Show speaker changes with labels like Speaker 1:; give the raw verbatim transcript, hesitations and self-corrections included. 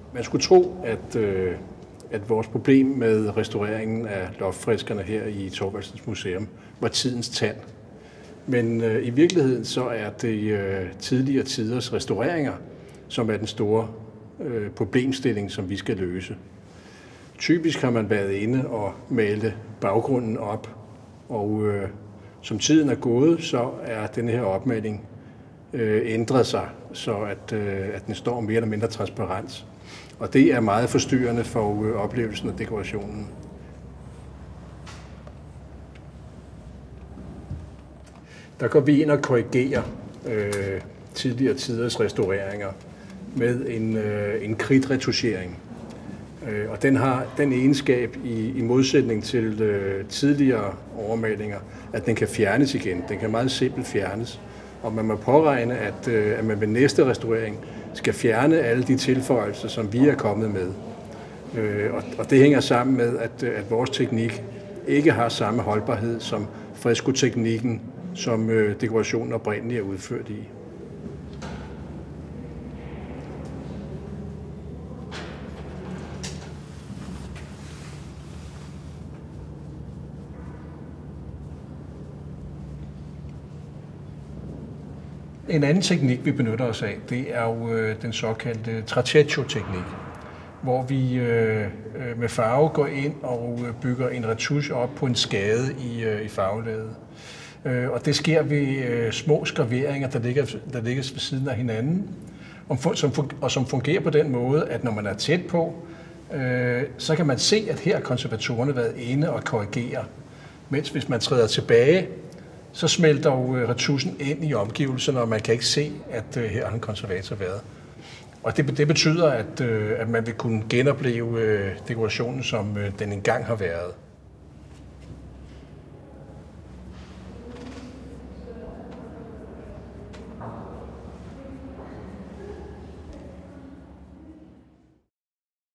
Speaker 1: Man skulle tro, at, øh, at vores problem med restaureringen af loftfreskerne her i Thorvaldsens Museum var tidens tand. Men øh, i virkeligheden så er det øh, tidligere tiders restaureringer, som er den store øh, problemstilling, som vi skal løse. Typisk har man været inde og malet baggrunden op, og øh, som tiden er gået, så er denne her opmaling øh, ændret sig, så at, øh, at den står mere eller mindre transparent. Og det er meget forstyrrende for øh, oplevelsen af dekorationen. Der går vi ind og korrigerer øh, tidligere tiders restaureringer med en, øh, en kridtretouchering. Øh, og den har den egenskab i, i modsætning til øh, tidligere overmalinger, at den kan fjernes igen. Den kan meget simpelt fjernes. Og man må påregne, at, øh, at man ved næste restaurering skal fjerne alle de tilføjelser, som vi er kommet med. Øh, og, og det hænger sammen med, at, at vores teknik ikke har samme holdbarhed som freskoteknikken, som øh, dekorationen oprindeligt er udført i. En anden teknik, vi benytter os af, det er jo øh, den såkaldte tratetto-teknik, hvor vi øh, med farve går ind og bygger en retouche op på en skade i, øh, i farvelaget. Øh, og det sker ved øh, små skraveringer, der ligger, der ligger ved siden af hinanden, og som, og som fungerer på den måde, at når man er tæt på, øh, så kan man se, at her har konservatorerne været inde og korrigere. Mens hvis man træder tilbage, så smelter jo retouchen ind i omgivelserne, og man kan ikke se, at uh, her har en konservator været. Og det, det betyder, at, uh, at man vil kunne genopleve uh, dekorationen, som uh, den engang har været.